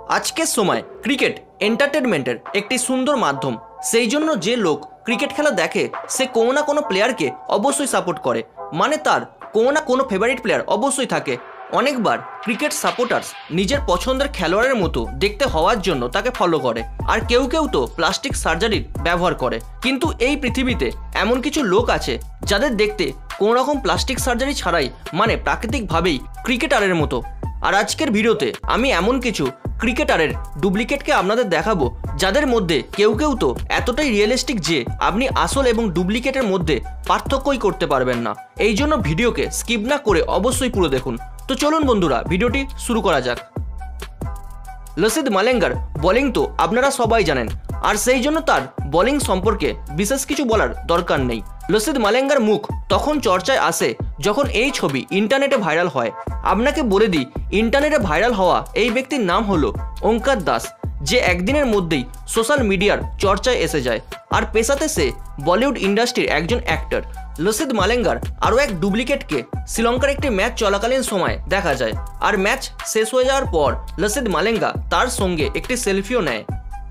আজকের সময় ক্রিকেট এন্টারটেনমেন্টের একটি সুন্দর মাধ্যম। সেই জন্য যে লোক ক্রিকেট খেলা দেখে সে কোনো না কোনো প্লেয়ারকে অবশ্যই সাপোর্ট করে, মানে তার কোনো না কোনো ফেভারিট প্লেয়ার অবশ্যই থাকে। অনেকবার ক্রিকেট সাপোর্টার্স নিজের পছন্দের খেলোয়াড়ের মতো দেখতে হওয়ার জন্য তাকে ফলো করে, আর কেউ কেউ তো প্লাস্টিক সার্জারির ব্যবহার করে। কিন্তু এই পৃথিবীতে এমন কিছু লোক আছে যাদের দেখতে কোনো রকম প্লাস্টিক সার্জারি ছাড়াই মানে প্রাকৃতিকভাবেই ক্রিকেটারের মতো। আর আজকের ভিডিওতে আমি এমন কিছু ক্রিকেটারের ডুপ্লিকেটকে আপনাদের দেখাবো যাদের মধ্যে কেউ কেউ তো এতটাই রিয়েলিস্টিক যে আপনি আসল এবং ডুপ্লিকেটের মধ্যে পার্থক্যই করতে পারবেন না। এই জন্য ভিডিওকে স্কিপ না করে অবশ্যই পুরো দেখুন। তো চলুন বন্ধুরা, ভিডিওটি শুরু করা যাক। লসিথ মালিঙ্গার বোলিং তো আপনারা সবাই জানেন, আর সেই জন্য তার বোলিং সম্পর্কে বিশেষ কিছু বলার দরকার নেই। লসিথ মালিঙ্গার মুখ তখন চর্চায় আসে যখন এই ছবি ইন্টারনেটে ভাইরাল হয়। আপনাকে বলে দিই, ইন্টারনেটে ভাইরাল হওয়া এই ব্যক্তির নাম হলো ওঙ্কার দাস, যে একদিনের মধ্যেই সোশ্যাল মিডিয়ার চর্চায় এসে যায়। আর পেশাতে সে বলিউড ইন্ডাস্ট্রির একজন অ্যাক্টর। লসিথ মালিঙ্গার আরও এক ডুপ্লিকেটকে শ্রীলঙ্কার একটি ম্যাচ চলাকালীন সময় দেখা যায়, আর ম্যাচ শেষ হয়ে যাওয়ার পর লসিথ মালিঙ্গা তার সঙ্গে একটি সেলফিও নেয়।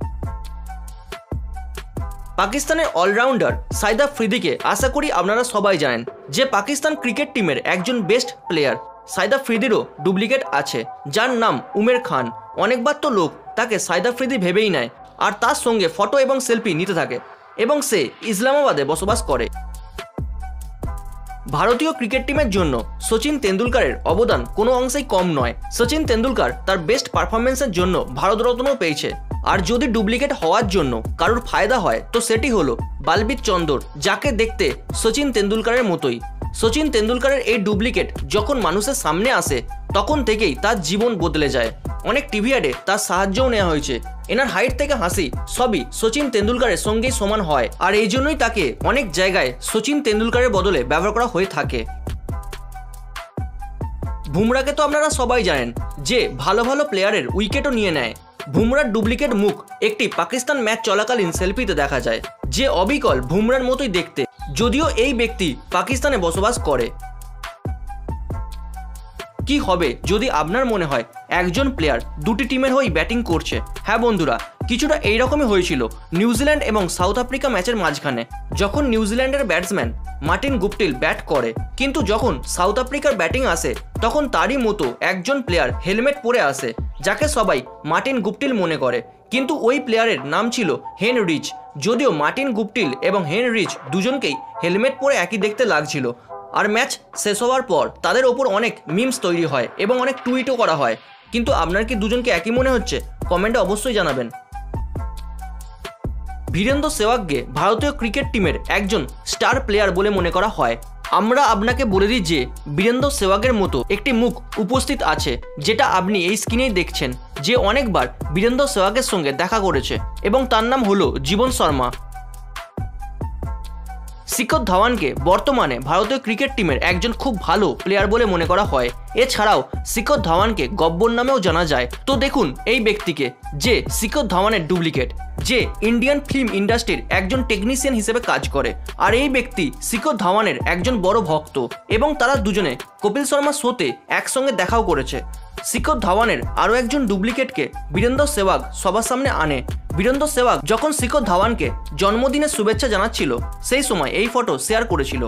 পাকিস্তানের অলরাউন্ডার সাইদ আফ্রিদিকে আশা করি আপনারা সবাই জানেন, যে পাকিস্তান ক্রিকেট টিমের একজন বেস্ট প্লেয়ার। সাইদ আফ্রিদিরও ডুপ্লিকেট আছে যার নাম উমের খান। অনেকবার তো লোক তাকে সাইদ আফ্রিদি ভেবেই নেয় আর তার সঙ্গে ফটো এবং সেলফি নিতে থাকে, এবং সে ইসলামাবাদে বসবাস করে। ভারতীয় ক্রিকেট টিমের জন্য সচিন তেন্ডুলকারের অবদান কোনো অংশেই কম নয়। সচিন তেন্ডুলকার তার বেস্ট পারফরমেন্সের জন্য ভারতরত্নও পেয়েছে। আর যদি ডুপ্লিকেট হওয়ার জন্য কারোর ফায়দা হয় তো সেটি হলো বালবির চন্দর, যাকে দেখতে সচিন তেন্ডুলকারের মতোই। সচিন তেন্ডুলকারের এই ডুপ্লিকেট যখন মানুষের সামনে আসে তখন থেকেই তার জীবন বদলে যায়। অনেক টিভি অ্যাডে তার সাহায্যও নেওয়া হয়েছে। এনার হাইট থেকে হাসি সবই সচিন তেন্ডুলকারের সঙ্গেই সমান হয়, আর এই জন্যই তাকে অনেক জায়গায় সচিন তেন্ডুলকারের বদলে ব্যবহার করা হয়ে থাকে। বুমরাকে তো আপনারা সবাই জানেন যে ভালো ভালো প্লেয়ারের উইকেটও নিয়ে নেয়। বুমরার ডুপ্লিকেট মুখ একটি পাকিস্তান ম্যাচ চলাকালীন সেলফিতে দেখা যায়, যে অবিকল বুমরার মতোই দেখতে, যদিও এই ব্যক্তি পাকিস্তানে বসবাস করে। কি হবে যদি আপনার মনে হয় একজন প্লেয়ার দুটি টিমের হয়েই ব্যাটিং করছে? হ্যাঁ বন্ধুরা, কিছুটা এইরকমই হয়েছিল নিউজিল্যান্ড এবং সাউথ আফ্রিকা ম্যাচের মাঝখানে, যখন নিউজিল্যান্ডের ব্যাটসম্যান মার্টিন গুপ্টিল ব্যাট করে, কিন্তু যখন সাউথ আফ্রিকার ব্যাটিং আসে তখন তারই মতো একজন প্লেয়ার হেলমেট পরে আসে, যাকে সবাই মার্টিন গুপ্টিল মনে করে, কিন্তু ওই প্লেয়ারের নাম ছিল হেন রিচ। যদিও মার্টিন গুপ্টিল এবং হেন রিচ দুজনকেই হেলমেট পরে একই দেখতে লাগছিল। আর ম্যাচ শেষ হওয়ার পর তাদের ওপর অনেক মিমস তৈরি হয় এবং অনেক টুইটও করা হয়। কিন্তু আপনার কি দুজনকে একই মনে হচ্ছে? কমেন্টে অবশ্যই জানাবেন। বীরেন্দ্র সেহবাগকে ভারতীয় ক্রিকেট টিমের একজন স্টার প্লেয়ার বলে মনে করা হয়। আমরা আপনাকে বলে দিই যে বীরেন্দ্র সেহবাগের মতো একটি মুখ উপস্থিত আছে, যেটা আপনি এই স্ক্রিনেই দেখছেন, যে অনেকবার বীরেন্দ্র সেহবাগের সঙ্গে দেখা করেছে, এবং তার নাম হলো জীবন শর্মা। শিখর ধাওয়ানকে বর্তমানে ভারতীয় ক্রিকেট টিমের একজন খুব ভালো প্লেয়ার বলে মনে করা হয়। এছাড়াও শিখর ধাওয়ানকে গব্বর নামেও জানা যায়। তো দেখুন এই ব্যক্তিকে, যে শিখর ধাওয়ানের ডুপ্লিকেট, যে ইন্ডিয়ান ফিল্ম ইন্ডাস্ট্রির একজন টেকনিশিয়ান হিসেবে কাজ করে। আর এই ব্যক্তি শিখর ধাওয়ানের একজন বড় ভক্ত, এবং তারা দুজনে কপিল শর্মা শোতে একসঙ্গে দেখাও করেছে। শিখর ধাওয়ানের আরও একজন ডুপ্লিকেটকে বীরেন্দ্র সেহবাগ সবার সামনে আনে। বীরেন্দ্র সেহবাগ যখন শিখর ধাওয়ানকে জন্মদিনের শুভেচ্ছা জানাচ্ছিল সেই সময় এই ফটো শেয়ার করেছিল।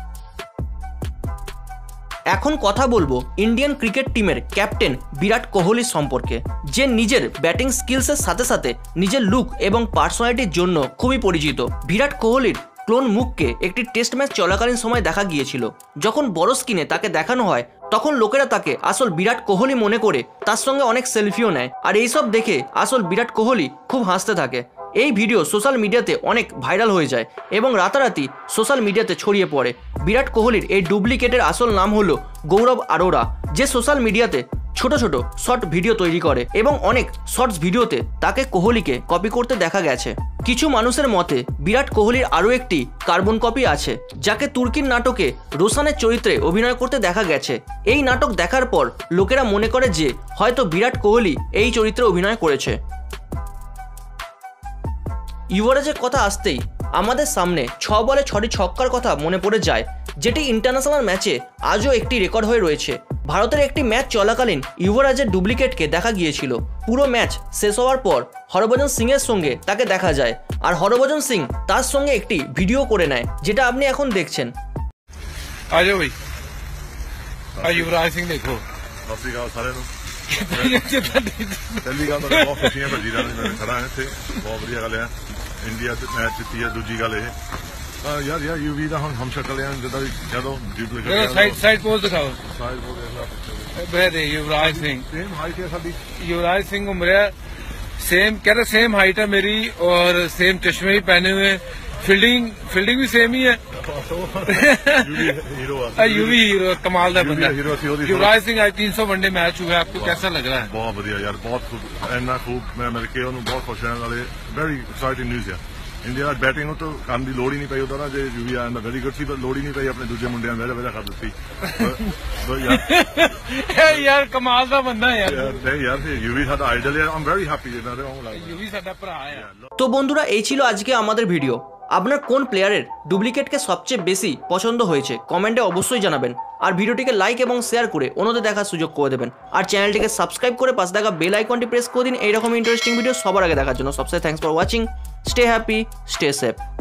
এখন কথা বলবো ইন্ডিয়ান ক্রিকেট টিমের ক্যাপ্টেন বিরাট কোহলির সম্পর্কে, যে নিজের ব্যাটিং স্কিলসের সাথে সাথে নিজের লুক এবং পার্সোনালিটির জন্য খুবই পরিচিত। বিরাট কোহলির ক্লোন মুখকে একটি টেস্ট ম্যাচ চলাকালীন সময় দেখা গিয়েছিল। যখন বড় স্ক্রিনে তাকে দেখানো হয় তখন লোকেরা তাকে আসল বিরাট কোহলি মনে করে তার সঙ্গে অনেক সেলফিও নেয়, আর এইসব দেখে আসল বিরাট কোহলি খুব হাসতে থাকে। এই ভিডিও সোশ্যাল মিডিয়াতে অনেক ভাইরাল হয়ে যায় এবং রাতারাতি সোশ্যাল মিডিয়াতে ছড়িয়ে পড়ে। বিরাট কোহলির এই ডুপ্লিকেটের আসল নাম হলো গৌরব আরোরা, যে সোশ্যাল মিডিয়াতে ছোট ছোট শর্ট ভিডিও তৈরি করে, এবং অনেক শর্টস ভিডিওতে তাকে কোহলিকে কপি করতে দেখা গেছে। কিছু মানুষের মতে বিরাট কোহলির আরও একটি কার্বন কপি আছে, যাকে তুর্কির নাটকে রোশানের চরিত্রে অভিনয় করতে দেখা গেছে। এই নাটক দেখার পর লোকেরা মনে করে যে হয়তো বিরাট কোহলি এই চরিত্রে অভিনয় করেছে। যুবরাজের কথা আসতেই আমাদের সামনে 6 বলে 6টি ছক্কার কথা মনে পড়ে যায়, যেটি ইন্টারন্যাশনাল ম্যাচে আজও একটি রেকর্ড হয়ে রয়েছে। ভারতের একটি ম্যাচ চলাকালীন যুবরাজের ডুপ্লিকেটকে দেখা গিয়েছিল। পুরো ম্যাচ শেষ হওয়ার পর হরভজন সিংয়ের সঙ্গে তাকে দেখা যায়, আর হরভজন সিং তার সঙ্গে একটি ভিডিও করে নেয়, যেটা আপনি এখন দেখছেন। युवराज सिंह देखो सारे पहली गल बहुत खुशी है भाजी खड़ा है इतने बहुत वधिया गल है इंडिया मैच जीती है। दूजी गल यार यार यूवी का हम शक्ल है जो साइड पोज दिखाओ युवराज सिंह सेम हाइट है साडी। युवराज सिंह उम्र सेम कह रहे सेम हाइट है मेरी और सेम चश्मे भी पहने हुए, फील्डिंग भी सेम ही है। यूवी हीरो कमाल का बंदा। युवराज सिंह आज 300 वनडे मैच हुआ, आपको कैसा लग रहा है? बहुत बढ़िया यार, बहुत खूब, इन्ना खूब। मैं मिल के उन्होंने बहुत खुश रहने वाले, वेरी एक्साइटिंग न्यूज़ है। इंडिया बैटिंग तो करने की लोड़ ही नहीं पई उदा ना, जो यूवी आया वेरी गुड सी, पर लोड़ ही नहीं पई अपने दूसरे मुंडिया वजह वजह कर दी यार कमाल का बंदा है यार। यार यूवी साडा आइडल है, I am very happy Yuvi साडा भरा है। तो বন্ধুরা এই ছিল আজকে আমাদের ভিডিও। আপনার কোন প্লেয়ারের ডুপ্লিকেটকে সবচেয়ে বেশি পছন্দ হয়েছে কমেন্টে অবশ্যই জানাবেন, আর ভিডিওটিকে লাইক এবং শেয়ার করে অন্যদের দেখার সুযোগ করে দেবেন, আর চ্যানেলটিকে সাবস্ক্রাইব করে পাশে থাকা বেল আইকনটি প্রেস করে দিন এইরকম ইন্টারেস্টিং ভিডিও সবার আগে দেখার জন্য। সবচেয়ে thanks for watching, stay happy, stay safe.